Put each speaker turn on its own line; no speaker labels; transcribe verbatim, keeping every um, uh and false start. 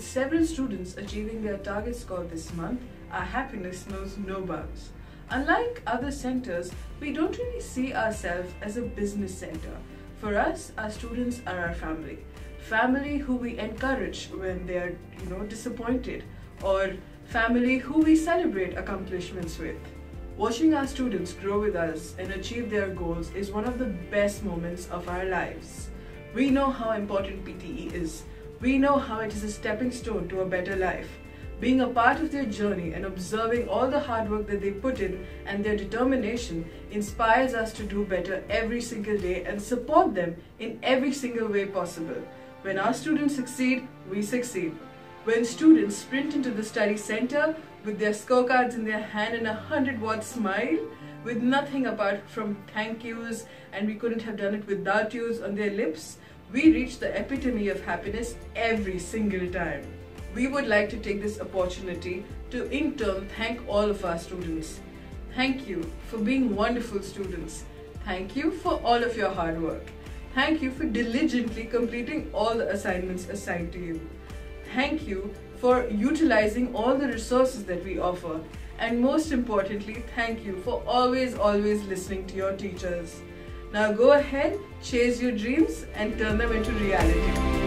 several students achieving their target score this month, our happiness knows no bounds. Unlike other centers, we don't really see ourselves as a business center. For us, our students are our family. Family who we encourage when they are, you know, disappointed, or family who we celebrate accomplishments with. Watching our students grow with us and achieve their goals is one of the best moments of our lives. We know how important P T E is. We know how it is a stepping stone to a better life. Being a part of their journey and observing all the hard work that they put in and their determination inspires us to do better every single day and support them in every single way possible. When our students succeed, we succeed. When students sprint into the study center with their scorecards in their hand and a hundred watt smile, with nothing apart from thank yous and we couldn't have done it without yous on their lips, we reach the epitome of happiness every single time. We would like to take this opportunity to in turn thank all of our students. Thank you for being wonderful students. Thank you for all of your hard work. Thank you for diligently completing all the assignments assigned to you. Thank you for utilizing all the resources that we offer. And most importantly, thank you for always, always listening to your teachers. Now go ahead, chase your dreams and turn them into reality.